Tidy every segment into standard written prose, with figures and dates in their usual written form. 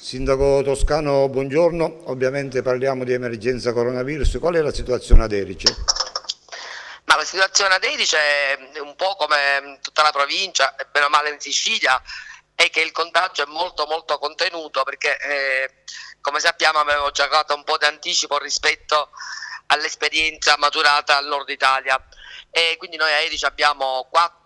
Sindaco Toscano, buongiorno. Ovviamente parliamo di emergenza coronavirus. Qual è la situazione ad Erice? Ma la situazione ad Erice è un po' come tutta la provincia, e bene o male in Sicilia, è che il contagio è molto molto contenuto perché come sappiamo avevo giocato un po' d'anticipo rispetto all'esperienza maturata al nord Italia e quindi noi a Erice abbiamo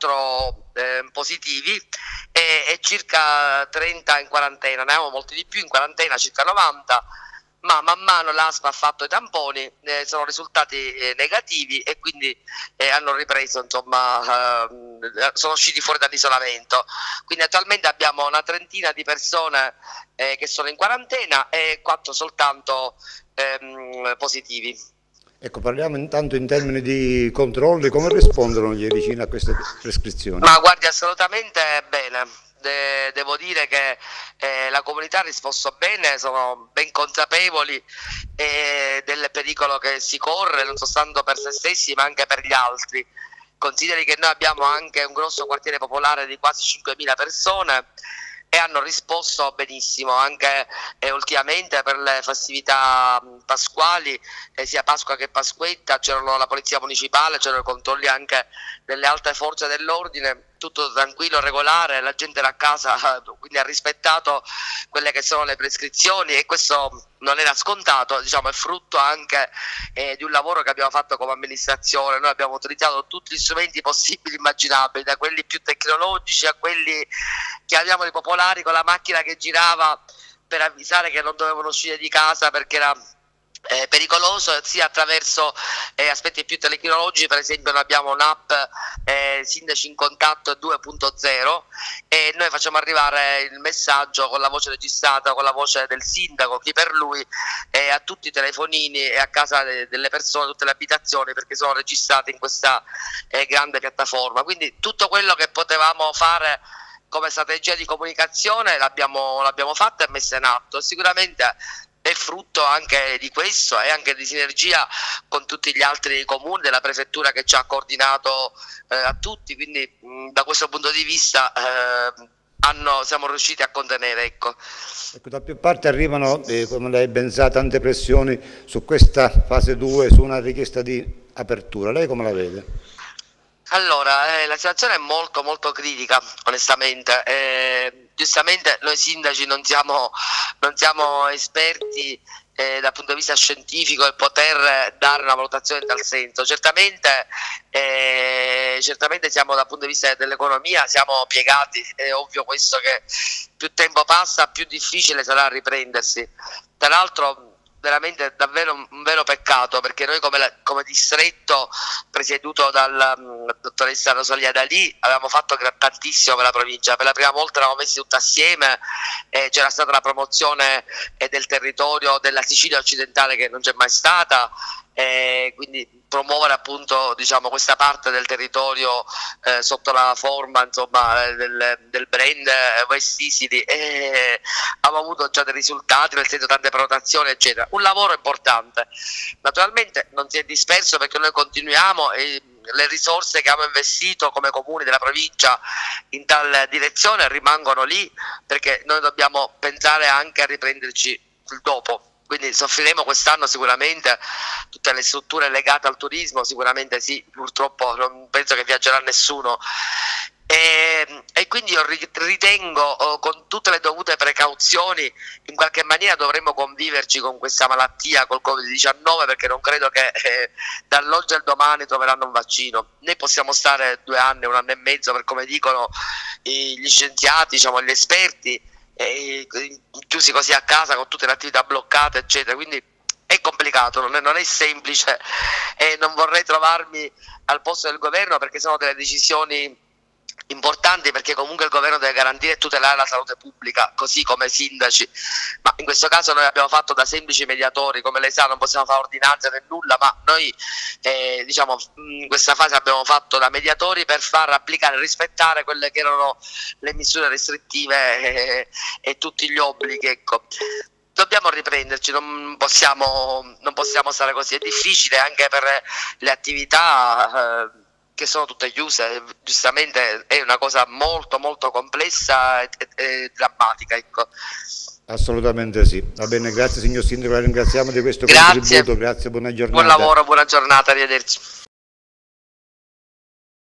4 positivi e circa 30 in quarantena, ne avevamo molti di più in quarantena, circa 90, ma man mano l'ASPA ha fatto i tamponi, sono risultati negativi e quindi hanno ripreso, insomma, sono usciti fuori dall'isolamento. Quindi attualmente abbiamo una trentina di persone che sono in quarantena e 4 soltanto positivi. Ecco, parliamo intanto in termini di controlli. Come rispondono gli ericini a queste prescrizioni? Ma guardi, assolutamente bene. Devo dire che la comunità ha risposto bene, sono ben consapevoli del pericolo che si corre, non soltanto per se stessi ma anche per gli altri. Consideri che noi abbiamo anche un grosso quartiere popolare di quasi 5.000 persone e hanno risposto benissimo anche ultimamente per le festività pasquali, sia Pasqua che Pasquetta, c'erano la polizia municipale, c'erano i controlli anche delle altre forze dell'ordine, tutto tranquillo, regolare, la gente era a casa, quindi ha rispettato quelle che sono le prescrizioni e questo non era scontato, diciamo, è frutto anche di un lavoro che abbiamo fatto come amministrazione. Noi abbiamo utilizzato tutti gli strumenti possibili e immaginabili, da quelli più tecnologici a quelli chiamiamoli popolari, con la macchina che girava per avvisare che non dovevano uscire di casa perché era pericoloso, sia attraverso aspetti più tecnologici. Per esempio noi abbiamo un'app Sindaci in Contatto 2.0 e noi facciamo arrivare il messaggio con la voce registrata, con la voce del sindaco, chi per lui, a tutti i telefonini e a casa delle persone, tutte le abitazioni, perché sono registrate in questa grande piattaforma. Quindi tutto quello che potevamo fare come strategia di comunicazione l'abbiamo fatta e messa in atto. Sicuramente è frutto anche di questo e anche di sinergia con tutti gli altri comuni della prefettura che ci ha coordinato a tutti, quindi da questo punto di vista siamo riusciti a contenere, ecco. Ecco, da più parti arrivano, come lei ben sa, tante pressioni su questa fase 2, su una richiesta di apertura. Lei come la vede? Allora, la situazione è molto molto critica, onestamente. Giustamente noi sindaci non siamo esperti dal punto di vista scientifico e poter dare una valutazione in tal senso. Certamente siamo dal punto di vista dell'economia, siamo piegati, è ovvio questo che più tempo passa più difficile sarà riprendersi. Tra l'altro veramente davvero un vero peccato perché noi come distretto presieduto dalla dottoressa Rosalia Dalì avevamo fatto tantissimo per la provincia. Per la prima volta eravamo messi tutti assieme, c'era stata la promozione del territorio della Sicilia occidentale che non c'è mai stata, quindi promuovere appunto, diciamo, questa parte del territorio sotto la forma, insomma, del brand West Sicily, abbiamo avuto già dei risultati, nel senso tante prenotazioni eccetera, un lavoro importante. Naturalmente non si è disperso perché noi continuiamo e le risorse che abbiamo investito come comuni della provincia in tal direzione rimangono lì, perché noi dobbiamo pensare anche a riprenderci il dopo. Quindi soffriremo quest'anno sicuramente, tutte le strutture legate al turismo sicuramente sì, purtroppo non penso che viaggerà nessuno e quindi io ritengo con tutte le dovute precauzioni in qualche maniera dovremmo conviverci con questa malattia, col Covid-19, perché non credo che dall'oggi al domani troveranno un vaccino, né possiamo stare 2 anni, 1 anno e mezzo per come dicono gli scienziati, diciamo gli esperti, chiusi così a casa con tutte le attività bloccate eccetera, quindi è complicato, non è semplice e non vorrei trovarmi al posto del governo perché sono delle decisioni importanti, perché comunque il governo deve garantire e tutelare la salute pubblica così come i sindaci, ma in questo caso noi abbiamo fatto da semplici mediatori, come lei sa non possiamo fare ordinanze né nulla, ma noi diciamo in questa fase abbiamo fatto da mediatori per far applicare e rispettare quelle che erano le misure restrittive e tutti gli obblighi, ecco. Dobbiamo riprenderci, non possiamo stare così, è difficile anche per le attività che sono tutte chiuse, giustamente è una cosa molto molto complessa e drammatica, ecco. Assolutamente sì. Va bene, grazie signor Sindaco, la ringraziamo di questo Grazie. contributo, grazie, buona giornata. Buon lavoro, buona giornata, arrivederci.